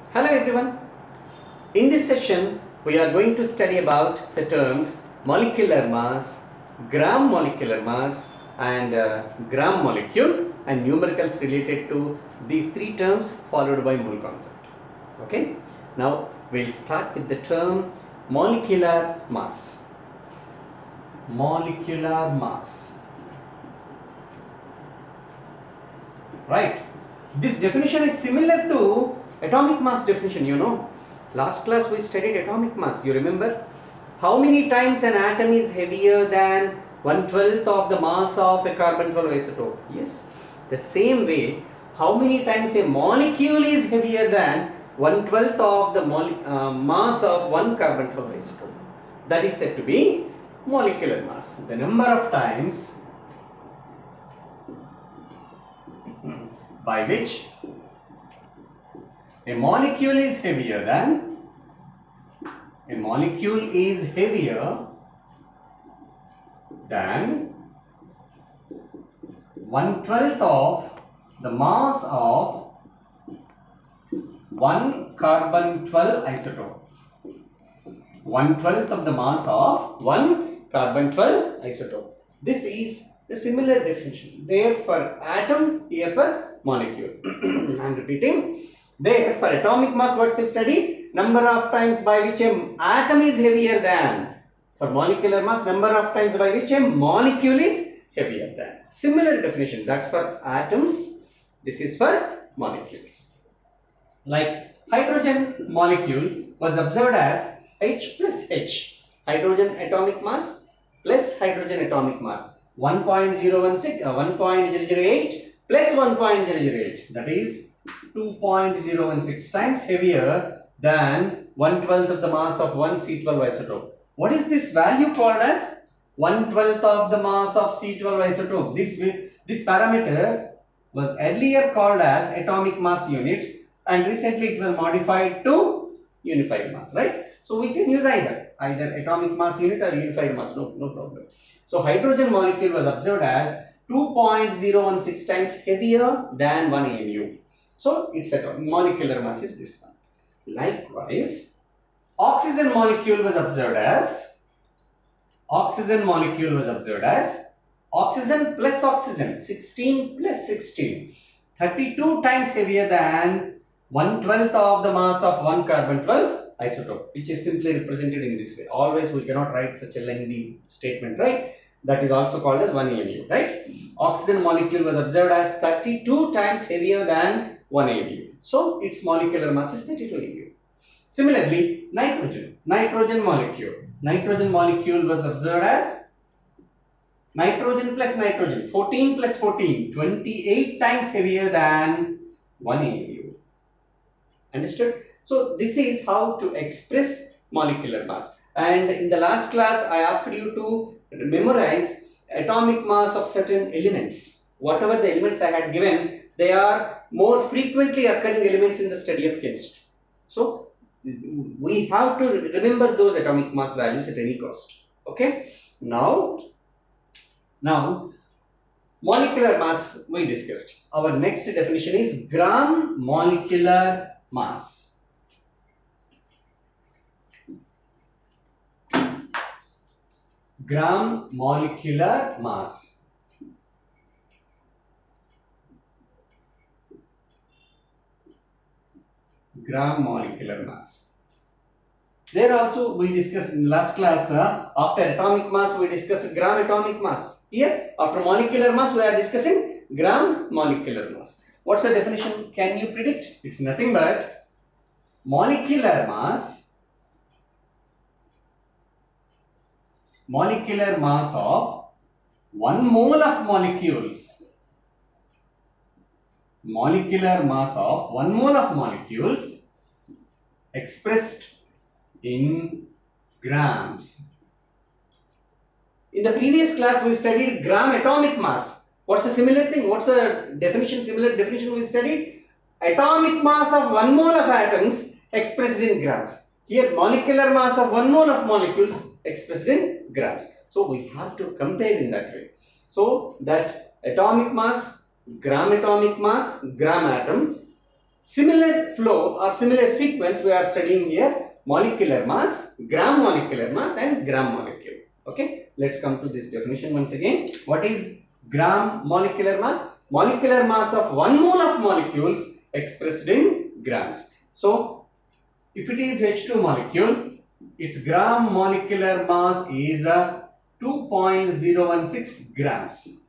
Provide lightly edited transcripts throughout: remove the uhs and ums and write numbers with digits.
Hello everyone. In this session, we are going to study about the terms molecular mass, gram molecular mass and gram molecule and numericals related to these three terms followed by mole concept. Okay. Now, we'll start with the term molecular mass. Molecular mass. Right. This definition is similar to atomic mass definition, you know. Last class we studied atomic mass, you remember? How many times an atom is heavier than 1/12 of the mass of a carbon-12 isotope? Yes. The same way, how many times a molecule is heavier than 1/12 of the mass of one carbon-12 isotope? That is said to be molecular mass. The number of times by which a molecule is heavier than 1/12 of the mass of one carbon-12 isotope. 1/12 of the mass of one carbon-12 isotope. This is the similar definition. There for atom, here for molecule. I am repeating. There for atomic mass, what we studied? Number of times by which an atom is heavier than. For molecular mass, number of times by which a molecule is heavier than. Similar definition. That's for atoms. This is for molecules. Like hydrogen molecule was observed as H plus H. Hydrogen atomic mass plus hydrogen atomic mass. 1.016, 1.008 plus 1.008. That is 2.016 times heavier than 1/12 of the mass of one C12 isotope. What is this value called as? 1/12 of the mass of C12 isotope. This parameter was earlier called as atomic mass unit and recently it was modified to unified mass, right? So we can use either atomic mass unit or unified mass, no problem. So hydrogen molecule was observed as 2.016 times heavier than 1 AMU. So its molecular mass is this one. Likewise, oxygen molecule was observed as oxygen plus oxygen, 16 plus 16, 32 times heavier than 1/12 of the mass of one carbon-12 isotope, which is simply represented in this way. Always we cannot write such a lengthy statement, right? That is also called as 1 AMU, right? Oxygen molecule was observed as 32 times heavier than 1 AMU. So its molecular mass is 32 AMU. Similarly, nitrogen molecule was observed as nitrogen plus nitrogen, 14 plus 14, 28 times heavier than 1 AMU. Understood? So this is how to express molecular mass. And in the last class, I asked you to memorize atomic mass of certain elements. Whatever the elements I had given, they are more frequently occurring elements in the study of chemistry. So we have to remember those atomic mass values at any cost. Okay. Now molecular mass we discussed. Our next definition is gram molecular mass. Gram molecular mass. Gram molecular mass. There also we discussed in the last class, after atomic mass we discussed gram atomic mass. Here after molecular mass we are discussing gram molecular mass. What's the definition? Can you predict? It's nothing but molecular mass of 1 mole of molecules. Molecular mass of 1 mole of molecules expressed in grams. In the previous class we studied gram atomic mass. What's the similar thing? What's the definition? Similar definition we studied? Atomic mass of 1 mole of atoms expressed in grams. Here mamolecular mass of 1 mole of molecules expressed in grams. So we have to compare in that way. So that atomic mass, gram atom, Similar flow or similar sequence we are studying here: molecular mass, gram molecular mass and gram molecule. Okay, let's come to this definition once again. What is gram molecular mass? Molecular mass of 1 mole of molecules expressed in grams. So if it is H2 molecule, its gram molecular mass is 2.016 grams.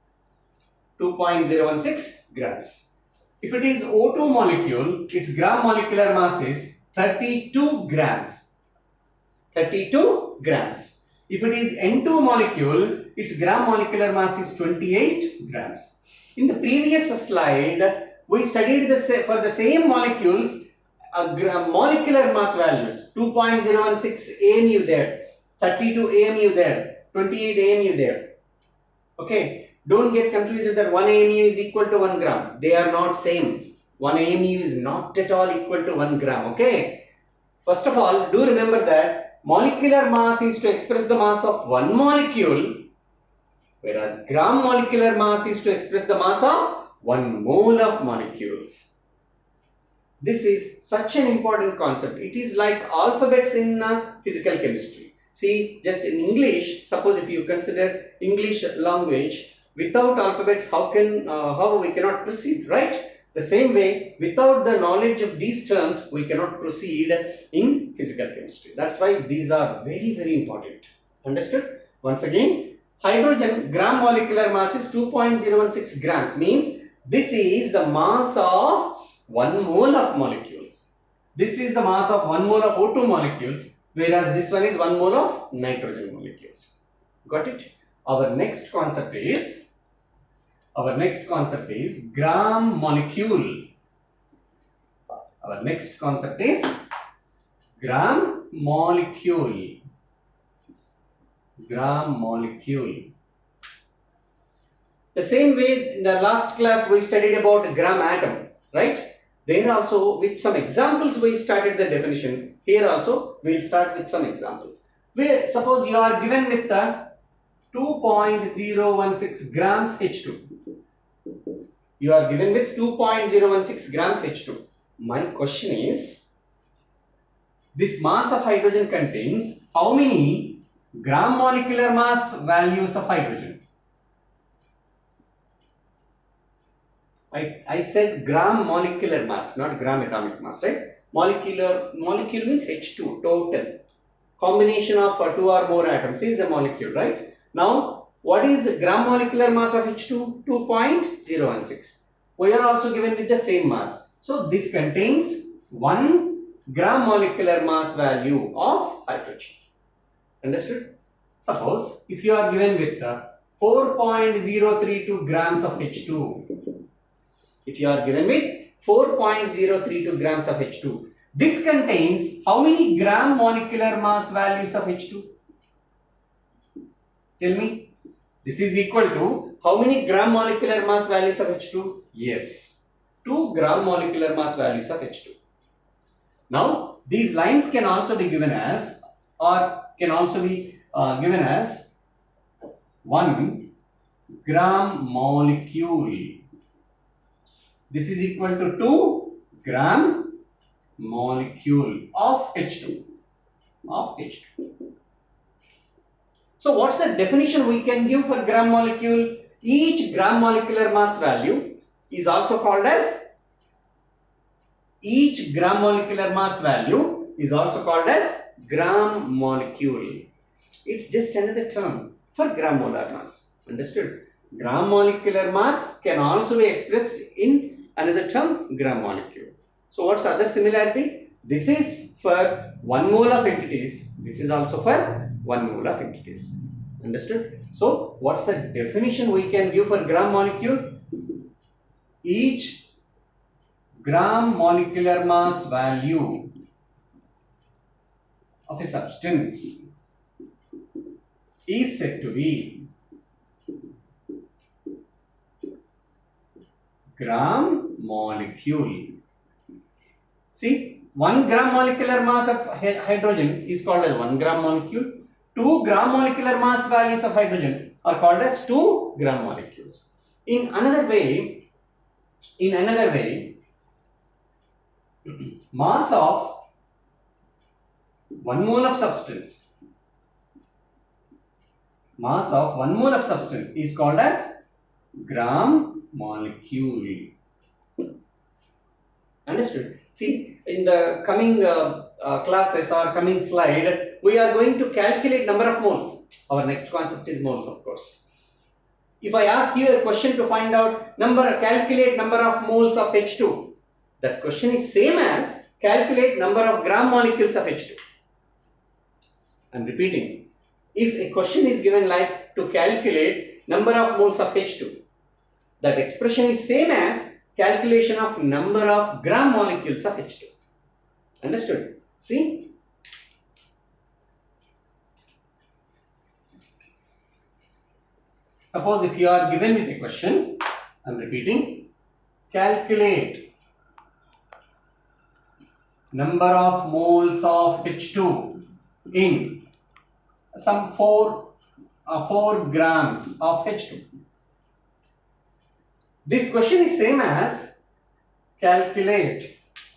2.016 grams. If it is O2 molecule, its gram molecular mass is 32 grams. 32 grams. If it is N2 molecule, its gram molecular mass is 28 grams. In the previous slide, we studied for the same molecules molecular mass values. 2.016 AMU there, 32 AMU there, 28 AMU there. Okay. Don't get confused that 1 AMU is equal to 1 gram. They are not same. 1 AMU is not at all equal to 1 gram. Okay. First of all, do remember that molecular mass is to express the mass of 1 molecule, whereas gram molecular mass is to express the mass of 1 mole of molecules. This is such an important concept. It is like alphabets in physical chemistry. See, just in English, suppose if you consider English language, without alphabets, how we cannot proceed, right? The same way, without the knowledge of these terms, we cannot proceed in physical chemistry. That's why these are very, very important. Understood? Once again, hydrogen gram molecular mass is 2.016 grams, means this is the mass of 1 mole of molecules. This is the mass of 1 mole of O2 molecules, whereas this one is 1 mole of nitrogen molecules. Got it? Our next concept is gram molecule. Our next concept is gram molecule. Gram molecule. The same way in the last class we studied about gram atom, right? There also with some examples we started the definition. Here also we will start with some examples. Suppose you are given with the 2.016 grams H2. You are given with 2.016 grams H2. My question is, this mass of hydrogen contains how many gram molecular mass values of hydrogen? I said gram molecular mass, not gram atomic mass, right? Molecule means H2 total. Combination of 2 or more atoms is a molecule, right? Now, what is the gram molecular mass of H2? 2.016. We are also given with the same mass. So, this contains 1 gram molecular mass value of hydrogen. Understood? Suppose, if you are given with 4.032 grams of H2, if you are given with 4.032 grams of H2, this contains how many gram molecular mass values of H2? Tell me. This is equal to how many gram molecular mass values of H2? Yes, 2 gram molecular mass values of H2. Now, these lines can also be given as, or can also be given as 1 gram molecule. This is equal to 2 gram molecule of H2. So, what's the definition we can give for gram molecule? Each gram molecular mass value is also called as gram molecule. It's just another term for gram molar mass. Understood? Gram molecular mass can also be expressed in another term, gram molecule. So, what's other similarity? This is for 1 mole of entities. This is also for 1 mole of entities. Understood? So, what's the definition we can give for gram molecule? Each gram molecular mass value of a substance is said to be gram molecule. See, 1 gram molecular mass of hydrogen is called as 1 gram molecule. 2 gram molecular mass values of hydrogen are called as 2 gram molecules. In another way, Mass of 1 mole of substance. Mass of 1 mole of substance is called as gram molecule. Understood? See, in the coming classes or coming slide, we are going to calculate number of moles. Our next concept is moles, of course. If I ask you a question to find out calculate number of moles of H2, that question is same as calculate number of gram molecules of H2. I am repeating. If a question is given like to calculate number of moles of H2, that expression is same as calculation of number of gram molecules of H2. Understood? See? Suppose if you are given with a question, I am repeating, calculate number of moles of H2 in some 4 grams of H2. This question is same as calculate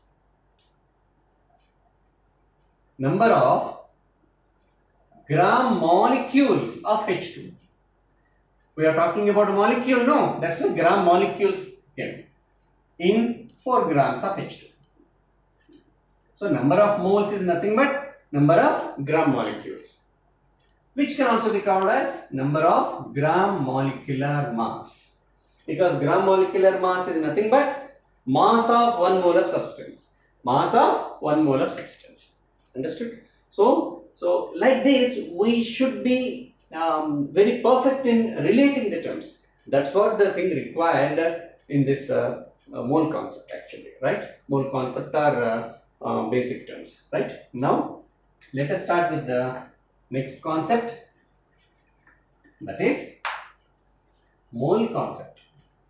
number of gram molecules of H2. We are talking about molecule, no? That's why gram molecules came in 4 grams of H2. So number of moles is nothing but number of gram molecules, which can also be called as number of gram molecular mass, because gram molecular mass is nothing but mass of 1 mole of substance. Mass of 1 mole of substance. Understood? So like this we should be very perfect in relating the terms. That's what the thing required in this mole concept actually, right? Mole concept are basic terms, right? Now let us start with the next concept, that is mole concept.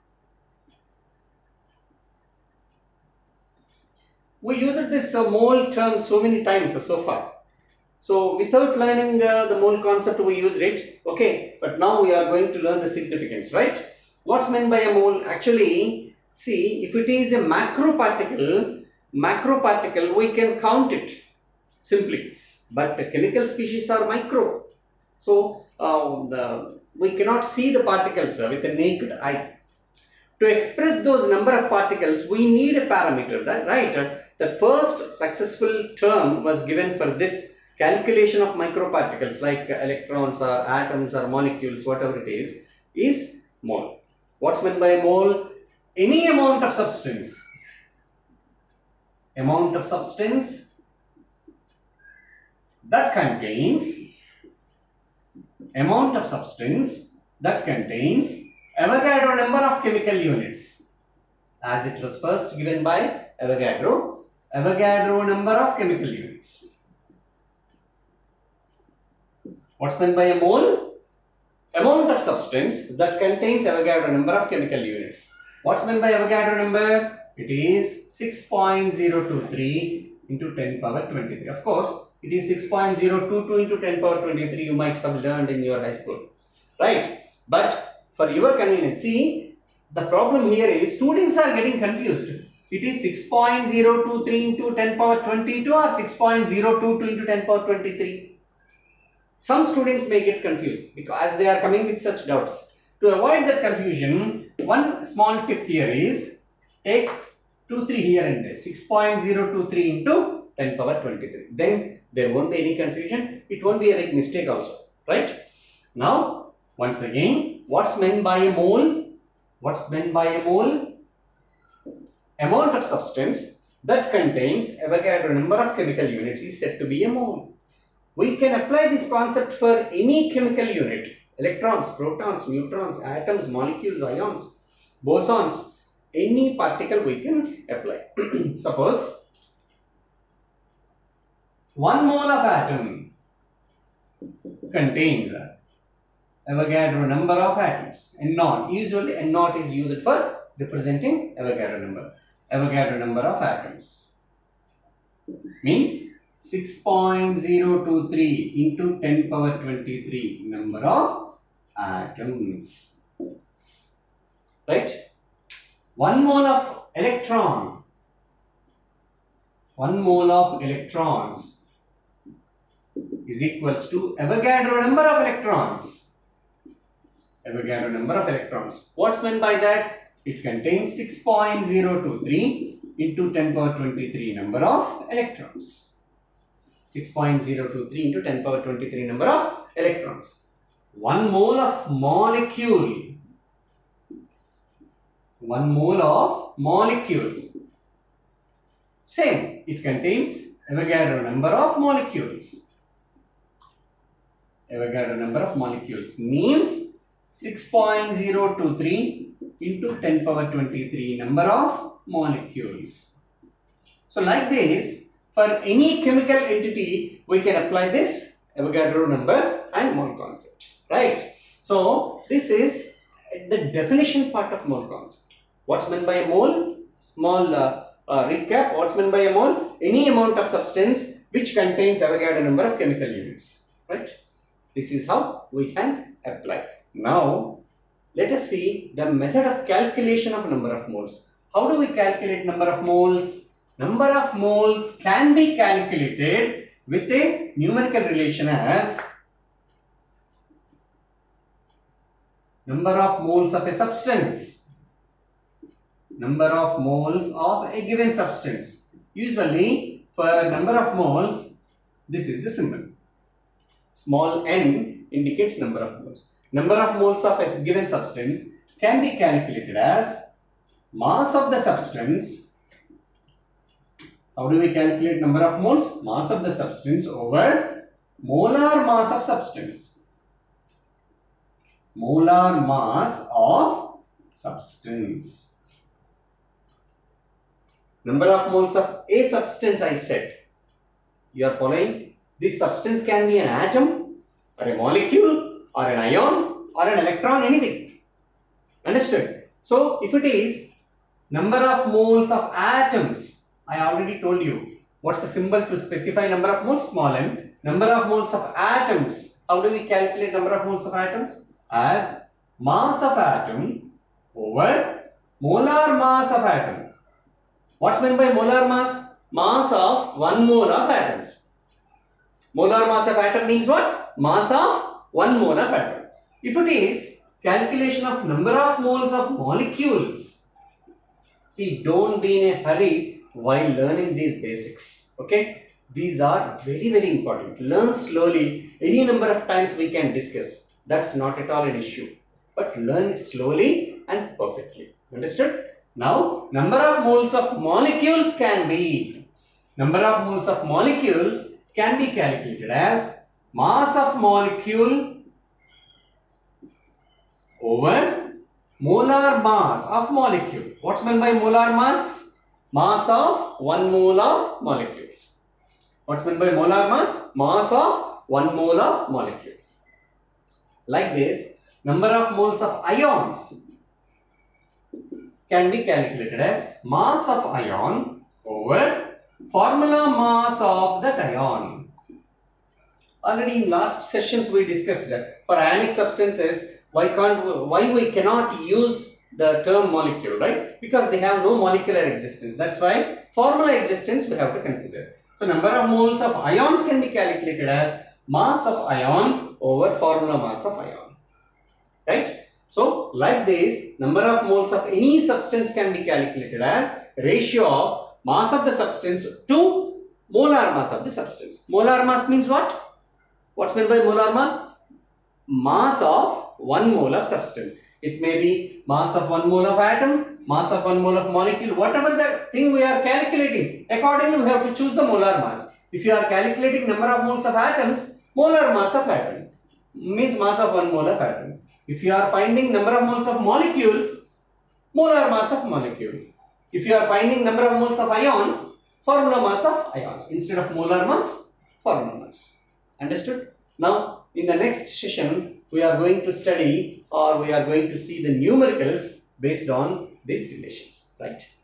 We used this mole term so many times so far. So without learning the mole concept we used it, okay, but now we are going to learn the significance, right? What's meant by a mole? Actually, see, if it is a macro particle we can count it simply, but the chemical species are micro. So we cannot see the particles with the naked eye. To express those number of particles, we need a parameter, that right? The first successful term was given for this calculation of microparticles like electrons or atoms or molecules, whatever it is mole. What's meant by mole? Any amount of substance. Amount of substance that contains Avogadro number of chemical units, as it was first given by Avogadro number of chemical units. What's meant by a mole? Amount of substance that contains Avogadro number of chemical units. What's meant by Avogadro number? It is 6.023 into 10 power 23. Of course, it is 6.022 into 10 power 23. You might have learned in your high school, right? But for your convenience, see, the problem here is students are getting confused. It is 6.023 into 10 power 22 or 6.022 into 10 power 23. Some students may get confused because they are coming with such doubts. To avoid that confusion, one small tip here is take 23 here and there, 6.023 into 10 power 23. Then there won't be any confusion. It won't be a big mistake also, right? Now, once again, what's meant by a mole? What's meant by a mole? Amount of substance that contains Avogadro number of chemical units is said to be a mole. We can apply this concept for any chemical unit. Electrons, protons, neutrons, atoms, molecules, ions, bosons. Any particle we can apply. Suppose 1 mole of atom contains Avogadro number of atoms, N0. Usually N0 is used for representing Avogadro number. Avogadro number of atoms means 6.023 into 10 power 23 number of atoms, right? 1 mole of electron 1 mole of electrons is equals to Avogadro number of electrons. Avogadro number of electrons. What's meant by that? It contains 6.023 into 10 power 23 number of electrons. 6.023 into 10 power 23 number of electrons. 1 mole of molecule. 1 mole of molecules. Same. It contains Avogadro number of molecules. Avogadro number of molecules means 6.023 into 10 power 23 number of molecules. So like this, for any chemical entity, we can apply this Avogadro number and mole concept, right? So this is the definition part of mole concept. What's meant by a mole? Small recap. What's meant by a mole? Any amount of substance which contains Avogadro number of chemical units, right? This is how we can apply. Now, let us see the method of calculation of number of moles. How do we calculate number of moles? Number of moles can be calculated with a numerical relation as number of moles of a substance. Number of moles of a given substance. Usually, for number of moles, this is the symbol. Small n indicates number of moles. Number of moles of a given substance can be calculated as mass of the substance. How do we calculate number of moles? Mass of the substance over molar mass of substance. Molar mass of substance. Number of moles of a substance I said. You are following? This substance can be an atom or a molecule or an ion or an electron, anything. Understood? So, if it is number of moles of atoms, I already told you. What's the symbol to specify number of moles? Small m. Number of moles of atoms. How do we calculate number of moles of atoms? As mass of atom over molar mass of atom. What's meant by molar mass? Mass of 1 mole of atoms. Molar mass of atom means what? Mass of 1 mole of atom. If it is calculation of number of moles of molecules, see, don't be in a hurry while learning these basics. Okay? These are very, very important. Learn slowly. Any number of times we can discuss. That's not at all an issue. But learn it slowly and perfectly. Understood? Now, number of moles of molecules can be. Number of moles of molecules can be calculated as mass of molecule over molar mass of molecule. What's meant by molar mass? Mass of 1 mole of molecules. What's meant by molar mass? Mass of 1 mole of molecules. Like this, number of moles of ions can be calculated as mass of ion over formula mass of that ion. Already in last sessions we discussed that for ionic substances, why we cannot use the term molecule, right? Because they have no molecular existence. That's why formula existence we have to consider. So number of moles of ions can be calculated as mass of ion over formula mass of ion, right? So like this, number of moles of any substance can be calculated as ratio of mass of the substance to molar mass of the substance. Molar mass means what? What's meant by molar mass? Mass of 1 mole of substance. It may be mass of 1 mole of atom, mass of 1 mole of molecule, whatever the thing we are calculating. Accordingly, we have to choose the molar mass. If you are calculating number of moles of atoms, molar mass of atom means mass of 1 mole of atom. If you are finding number of moles of molecules, molar mass of molecule. If you are finding number of moles of ions, formula mass of ions. Instead of molar mass, formula mass. Understood? Now, in the next session, we are going to study or we are going to see the numericals based on these relations, right?